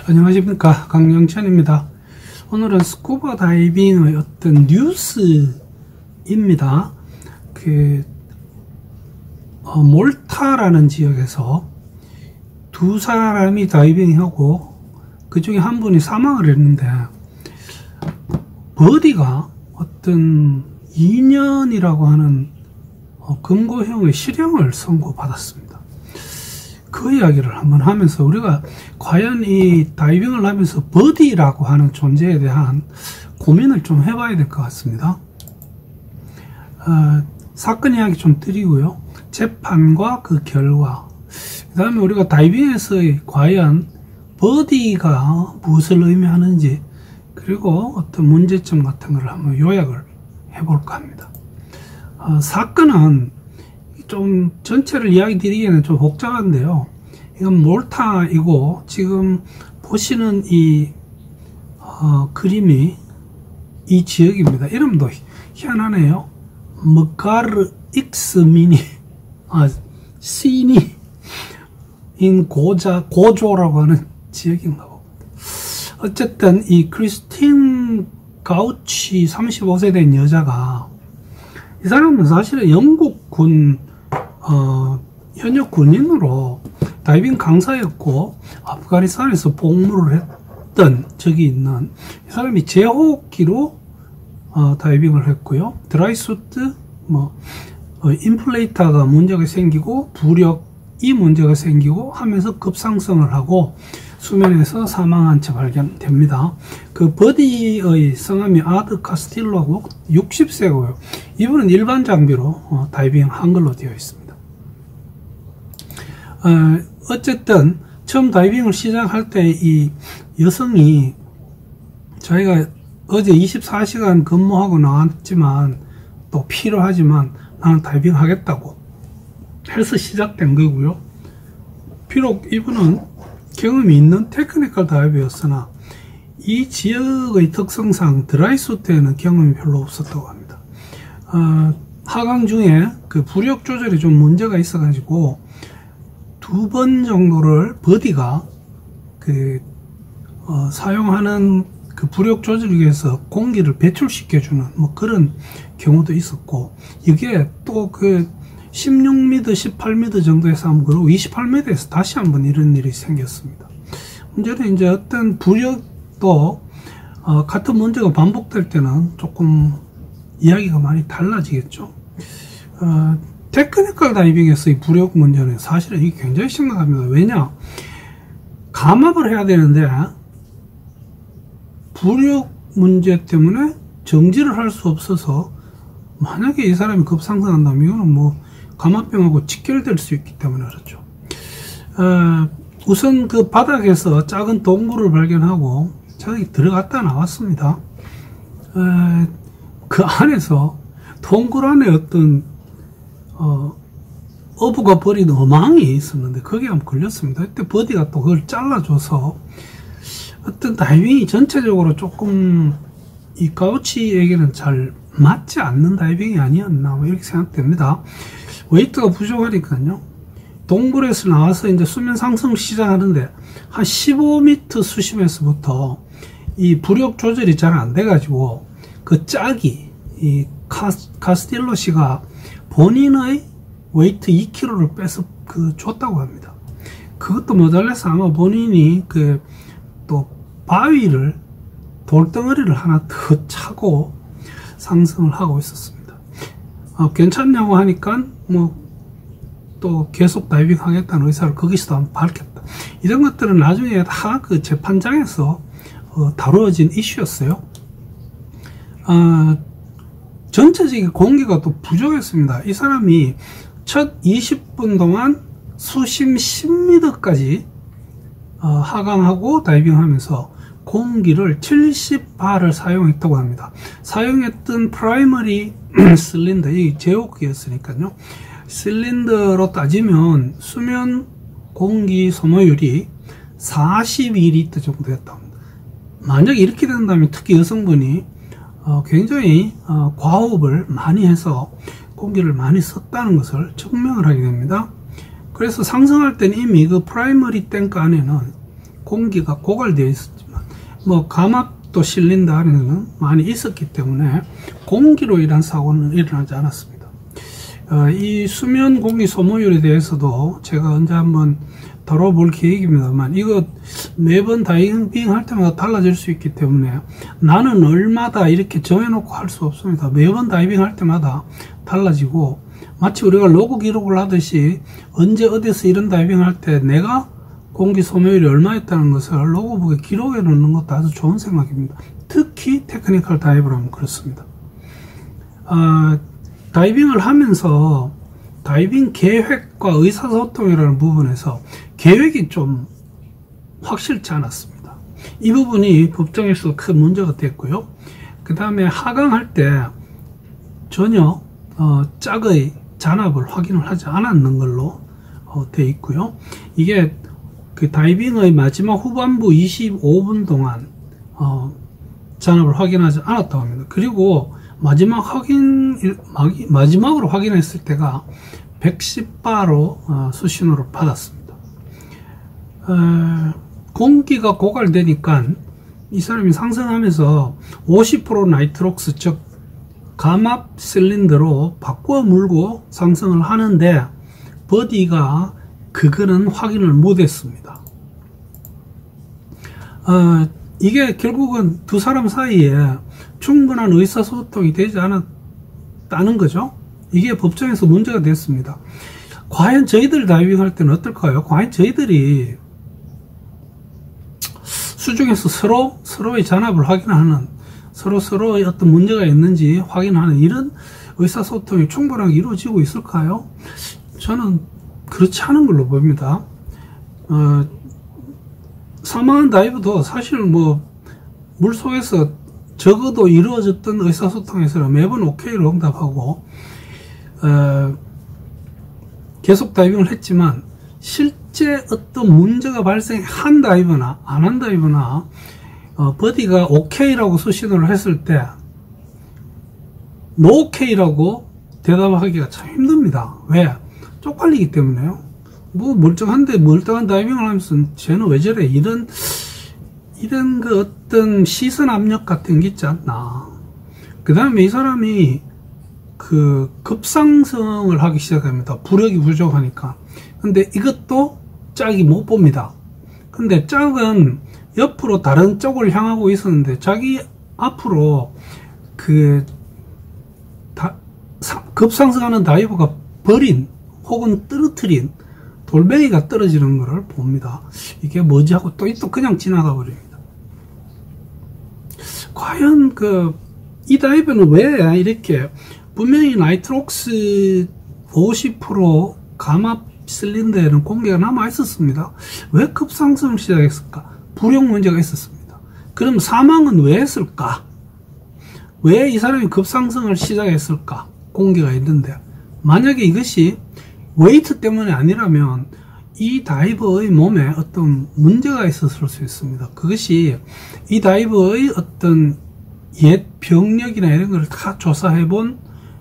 안녕하십니까, 강영찬입니다. 오늘은 스쿠버 다이빙의 어떤 뉴스입니다. 몰타라는 지역에서 두 사람이 다이빙하고 그 중에 한 분이 사망을 했는데, 버디가 어떤 2년이라고 하는 금고형의 실형을 선고받았습니다. 그 이야기를 한번 하면서 우리가 과연 이 다이빙을 하면서 버디라고 하는 존재에 대한 고민을 좀 해봐야 될 것 같습니다. 사건 이야기 좀 드리고요. 재판과 그 결과, 그 다음에 우리가 다이빙에서의 과연 버디가 무엇을 의미하는지, 그리고 어떤 문제점 같은 걸 한번 요약을 해볼까 합니다. 사건은 좀 전체를 이야기 드리기에는 좀 복잡한데요. 이건 몰타이고, 지금 보시는 이 그림이 이 지역입니다. 이름도 희한하네요. 머가르 익스 미니, 시니 인 고조라고 하는 지역인가 보고. 어쨌든 이 크리스틴 가우치 35세 된 여자가, 이 사람은 사실은 영국군 현역 군인으로 다이빙 강사였고, 아프가니스탄에서 복무를 했던 적이 있는 이 사람이 제호기로 다이빙을 했고요. 드라이수트, 인플레이터가 문제가 생기고 부력이 문제가 생기고 하면서 급상승을 하고 수면에서 사망한 채 발견됩니다. 그 버디의 성함이 아드 카스틸로하고 60세고요. 이분은 일반 장비로 다이빙 한글로 되어 있습니다. 어쨌든 처음 다이빙을 시작할 때 이 여성이, 자기가 어제 24시간 근무하고 나왔지만 또 필요하지만 나는 다이빙 하겠다고 해서 시작된 거고요. 비록 이분은 경험이 있는 테크니컬 다이버였으나 이 지역의 특성상 드라이수트에는 경험이 별로 없었다고 합니다. 하강 중에 그 부력 조절이 좀 문제가 있어 가지고 2번 정도를 버디가 사용하는 그 부력 조절을 위해서 공기를 배출시켜주는 그런 경우도 있었고, 이게 또 16m, 18m 정도에서 한번 그러고 28m에서 다시 한번 이런 일이 생겼습니다. 문제는 이제 어떤 부력도 같은 문제가 반복될 때는 조금 이야기가 많이 달라지겠죠. 테크니컬 다이빙에서의 부력 문제는 사실은 이게 굉장히 심각합니다. 왜냐? 감압을 해야 되는데 부력 문제 때문에 정지를 할 수 없어서, 만약에 이 사람이 급상승한다면 이거는 감압병하고 직결될 수 있기 때문에 그렇죠. 우선 그 바닥에서 작은 동굴을 발견하고 저기 들어갔다 나왔습니다. 그 안에서 동굴 안에 어떤 어부가 버린 어망이 있었는데 거기에 한번 걸렸습니다. 그때 버디가 또 그걸 잘라줘서 어떤 다이빙이 전체적으로 조금 이 가우치에게는 잘 맞지 않는 다이빙이 아니었나 이렇게 생각됩니다. 웨이트가 부족하니까요. 동굴에서 나와서 이제 수면 상승을 시작하는데 한 15m 수심에서부터 이 부력 조절이 잘 안 돼가지고 그 짝이 이 카스틸로 씨가 본인의 웨이트 2kg를 빼서 줬다고 합니다. 그것도 모자라서 아마 본인이 또 바위를, 돌덩어리를 하나 더 차고 상승을 하고 있었습니다. 괜찮냐고 하니까 또 계속 다이빙 하겠다는 의사를 거기서도 한번 밝혔다. 이런 것들은 나중에 다 그 재판장에서 다루어진 이슈였어요. 전체적인 공기가 또 부족했습니다. 이 사람이 첫 20분 동안 수심 10m까지 하강하고 다이빙하면서 공기를 70바를 사용했다고 합니다. 사용했던 프라이머리 실린더, 이 제호기였으니까요. 실린더로 따지면 수면 공기 소모율이 42리터 정도 됐다고 합니다. 만약 이렇게 된다면 특히 여성분이 굉장히 과호흡을 많이 해서 공기를 많이 썼다는 것을 증명을 하게 됩니다. 그래서 상승할 때는 이미 그 프라이머리 탱크 안에는 공기가 고갈되어 있었지만 뭐 감압도 실린더 안에는 많이 있었기 때문에 공기로 인한 사고는 일어나지 않았습니다. 이 수면 공기 소모율에 대해서도 제가 언제 한번 다뤄볼 계획입니다만, 이거 매번 다이빙 할 때마다 달라질 수 있기 때문에 나는 얼마다 이렇게 정해놓고 할 수 없습니다. 매번 다이빙 할 때마다 달라지고, 마치 우리가 로그 기록을 하듯이 언제 어디서 이런 다이빙 할 때 내가 공기 소모율이 얼마였다는 것을 로그북에 기록해 놓는 것도 아주 좋은 생각입니다. 특히 테크니컬 다이버라면 그렇습니다. 다이빙을 하면서 다이빙 계획과 의사소통이라는 부분에서 계획이 좀 확실치 않았습니다. 이 부분이 법정에서 큰 문제가 됐고요. 그 다음에 하강할 때 전혀 짝의 잔압을 확인을 하지 않았는 걸로 되어 있고요. 이게 그 다이빙의 마지막 후반부 25분 동안 잔압을 확인하지 않았다고 합니다. 그리고 마지막으로 확인했을 때가 110바로 수신호를 받았습니다. 공기가 고갈되니까 이 사람이 상승하면서 50% 나이트록스, 즉 감압 실린더로 바꿔 물고 상승을 하는데 버디가 그거는 확인을 못했습니다. 이게 결국은 두 사람 사이에 충분한 의사소통이 되지 않았다는 거죠. 이게 법정에서 문제가 됐습니다. 과연 저희들 다이빙할 때는 어떨까요? 과연 저희들이 수중에서 서로의 잔압을 확인하는, 서로의 어떤 문제가 있는지 확인하는 이런 의사소통이 충분하게 이루어지고 있을까요? 저는 그렇지 않은 걸로 보입니다. 사망한 다이버도 사실 뭐 물속에서 적어도 이루어졌던 의사소통에서는 매번 오케이로 응답하고 계속 다이빙을 했지만, 실제 어떤 문제가 발생한 다이버나 안 한 다이버나 버디가 오케이라고 수신호를 했을 때 노오케이라고 대답하기가 참 힘듭니다. 왜? 쪽팔리기 때문에요. 뭐 멀쩡한 다이빙을 하면서 쟤는 왜 저래, 이런 그 어떤 시선 압력 같은 게 있지 않나. 그 다음에 이 사람이 그 급상승을 하기 시작합니다. 부력이 부족하니까. 근데 이것도 짝이 못 봅니다. 근데 짝은 옆으로 다른 쪽을 향하고 있었는데 자기 앞으로 그 급상승하는 다이버가 버린 혹은 떨어뜨린 돌멩이가 떨어지는 것을 봅니다. 이게 뭐지 하고 또 그냥 지나가 버립니다. 과연 이 다이버는 왜 이렇게 분명히 나이트록스 50% 감압 실린더에는 공기가 남아 있었습니다. 왜 급상승을 시작했을까? 부력 문제가 있었습니다. 그럼 사망은 왜 했을까? 왜 이 사람이 급상승을 시작했을까? 공기가 있는데, 만약에 이것이 웨이트 때문이 아니라면 이 다이버의 몸에 어떤 문제가 있었을 수 있습니다. 그것이 이 다이버의 어떤 옛 병력이나 이런 걸 다 조사해 본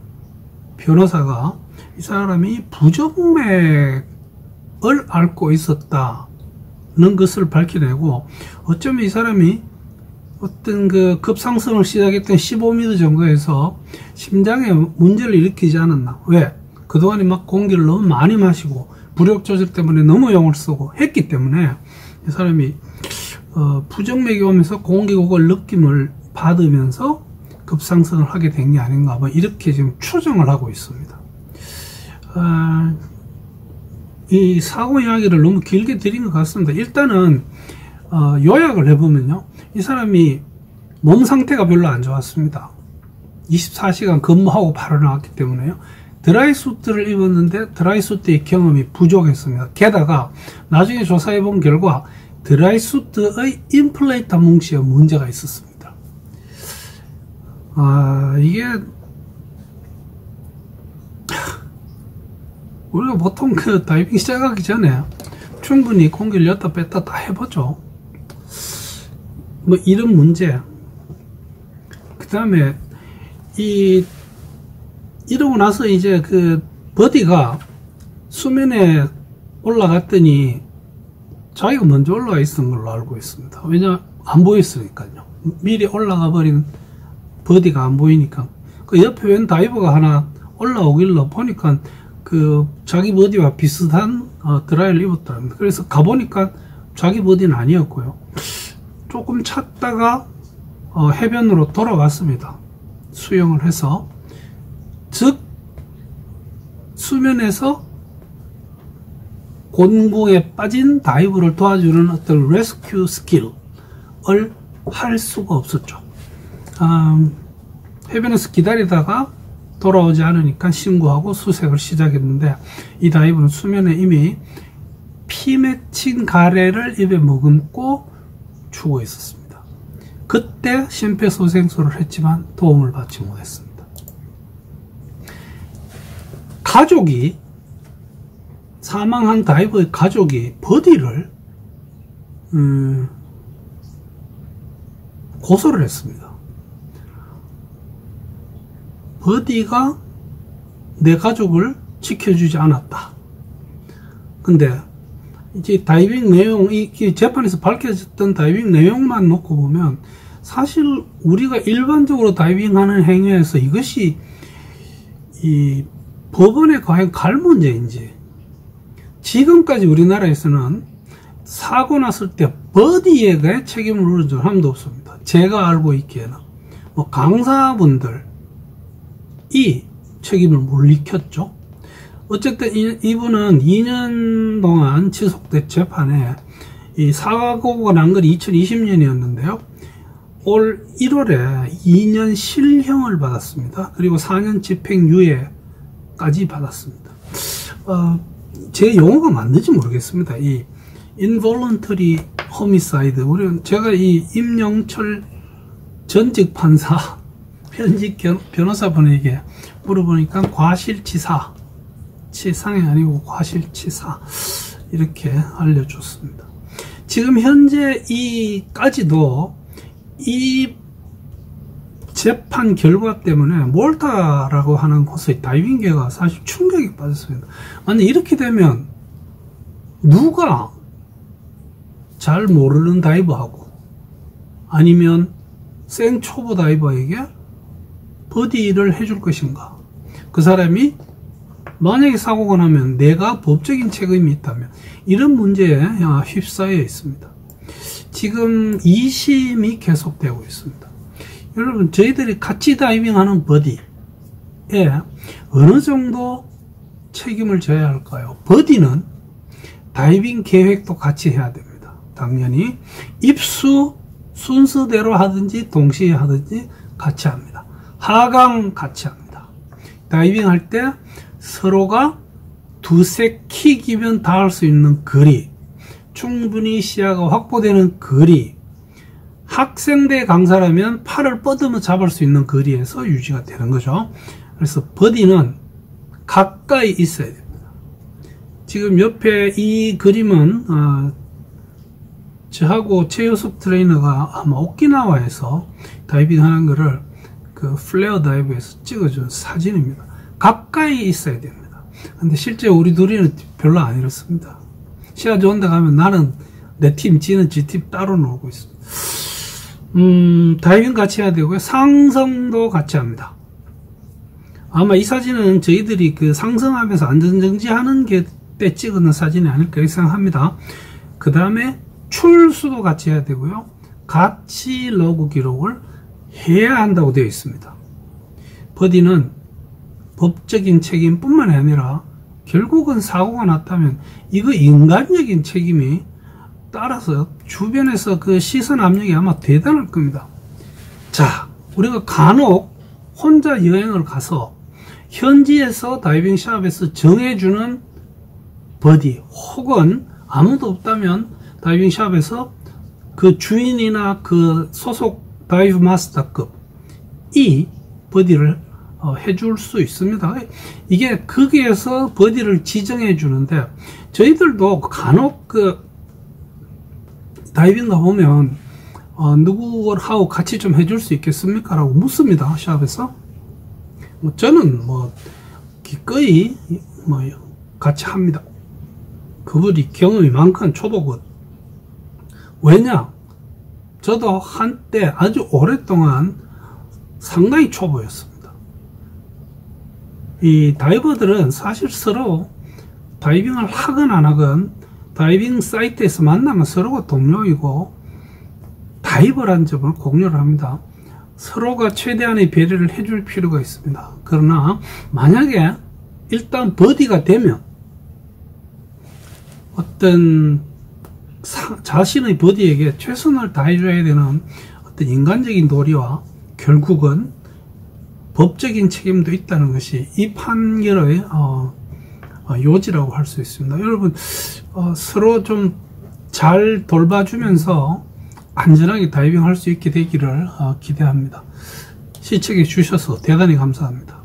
변호사가 이 사람이 부정맥을 앓고 있었다는 것을 밝혀내고, 어쩌면 이 사람이 어떤 그 급상승을 시작했던 15m 정도에서 심장에 문제를 일으키지 않았나. 왜? 그동안에 막 공기를 너무 많이 마시고 부력 조절 때문에 너무 용을 쓰고 했기 때문에 이 사람이 부정맥이 오면서 공기 고갈 느낌을 받으면서 급상승을 하게 된 게 아닌가, 뭐 이렇게 지금 추정을 하고 있습니다. 이 사고 이야기를 너무 길게 드린 것 같습니다. 일단은 요약을 해보면요, 이 사람이 몸 상태가 별로 안 좋았습니다. 24시간 근무하고 바로 나왔기 때문에요. 드라이수트를 입었는데 드라이수트의 경험이 부족했습니다. 게다가 나중에 조사해 본 결과 드라이수트의 인플레이터 뭉치에 문제가 있었습니다. 이게 우리가 보통 그 다이빙 시작하기 전에 충분히 공기를 였다 뺐다 다 해보죠. 뭐 이런 문제. 그 다음에 이러고 나서 이제 그 버디가 수면에 올라갔더니 자기가 먼저 올라가 있었던 걸로 알고 있습니다. 왜냐 안 보였으니까요. 미리 올라가 버린 버디가 안 보이니까. 그 옆에 웬 다이버가 하나 올라오길래 보니까 그 자기 버디와 비슷한 드라이를 입었더랍니다. 그래서 가보니까 자기 버디는 아니었고요. 조금 찾다가 해변으로 돌아왔습니다. 수영을 해서. 즉 수면에서 곤궁에 빠진 다이브를 도와주는 어떤 레스큐 스킬을 할 수가 없었죠. 해변에서 기다리다가 돌아오지 않으니까 신고하고 수색을 시작했는데, 이 다이브는 수면에 이미 피 맺힌 가래를 입에 머금고 죽어 있었습니다. 그때 심폐소생술을 했지만 도움을 받지 못했습니다. 가족이, 사망한 다이버의 가족이 버디를 고소를 했습니다. 버디가 내 가족을 지켜주지 않았다. 근데 이제 다이빙 내용, 이 재판에서 밝혀졌던 다이빙 내용만 놓고 보면 사실 우리가 일반적으로 다이빙하는 행위에서 이것이 이 법원에 과연 갈 문제인지, 지금까지 우리나라에서는 사고 났을 때 버디에게 책임을 물은 적은 한 번도 없습니다. 제가 알고 있기에는 뭐 강사분들이 책임을 물리켰죠. 어쨌든 이분은 2년 동안 지속된 재판에, 이 사고가 난 건 2020년이었는데요. 올 1월에 2년 실형을 받았습니다. 그리고 4년 집행유예까지 받았습니다. 제 용어가 맞는지 모르겠습니다. 이 involuntary homicide. 제가 이 임영철 전직 판사, 현직 변호사분에게 물어보니까 과실치사, 치상이 아니고 과실치사, 이렇게 알려줬습니다. 지금 현재 이까지도 이 재판 결과 때문에 몰타라고 하는 곳의 다이빙계가 사실 충격에 빠졌습니다. 만약 이렇게 되면 누가 잘 모르는 다이버하고 아니면 생초보 다이버에게 버디를 해줄 것인가? 그 사람이 만약에 사고가 나면 내가 법적인 책임이 있다면, 이런 문제에 휩싸여 있습니다. 지금 2심이 계속되고 있습니다. 여러분, 저희들이 같이 다이빙하는 버디에 어느 정도 책임을 져야 할까요? 버디는 다이빙 계획도 같이 해야 됩니다. 당연히 입수 순서대로 하든지 동시에 하든지 같이 합니다. 하강 같이 합니다. 다이빙 할 때 서로가 두세 킥이면 닿을 수 있는 거리, 충분히 시야가 확보되는 거리, 학생대 강사라면 팔을 뻗으며 잡을 수 있는 거리에서 유지가 되는 거죠. 그래서 버디는 가까이 있어야 됩니다. 지금 옆에 이 그림은 저하고 최효숙 트레이너가 아마 오키나와에서 다이빙 하는 거를 그 플레어 다이브에서 찍어준 사진입니다. 가까이 있어야 됩니다. 근데 실제 우리 둘이는 별로 안 이렇습니다. 시야 좋은 데 가면 나는 내 팀, 지는 지 팀 따로 놀고 있습니다. 다이빙 같이 해야 되고요. 상승도 같이 합니다. 아마 이 사진은 저희들이 그 상승하면서 안전정지하는 게 때 찍은 사진이 아닐까 이렇게 생각합니다. 그 다음에 출수도 같이 해야 되고요. 같이 러그 기록을 해야 한다고 되어 있습니다. 버디는 법적인 책임뿐만 아니라 결국은 사고가 났다면 이거 인간적인 책임이 따라서 주변에서 그 시선 압력이 아마 대단할 겁니다. 자, 우리가 간혹 혼자 여행을 가서 현지에서 다이빙 샵에서 정해주는 버디, 혹은 아무도 없다면 다이빙 샵에서 그 주인이나 그 소속 다이브 마스터급 이 버디를 해줄 수 있습니다. 이게 거기에서 버디를 지정해 주는데, 저희들도 간혹 그 다이빙 가보면 누구하고 같이 좀 해줄 수 있겠습니까? 라고 묻습니다. 샵에서. 저는 기꺼이 같이 합니다. 그분이 경험이 많건 초보건 왜냐? 저도 한때 아주 오랫동안 상당히 초보였습니다. 이 다이버들은 사실 서로 다이빙을 하건 안 하건 다이빙 사이트에서 만나면 서로가 동료이고 다이버라는 점을 공유를 합니다. 서로가 최대한의 배려를 해줄 필요가 있습니다. 그러나 만약에 일단 버디가 되면 어떤 자신의 버디에게 최선을 다해줘야 되는 어떤 인간적인 도리와 결국은 법적인 책임도 있다는 것이 이 판결의 요지라고 할 수 있습니다. 여러분 서로 좀 잘 돌봐주면서 안전하게 다이빙 할 수 있게 되기를 기대합니다. 시청해 주셔서 대단히 감사합니다.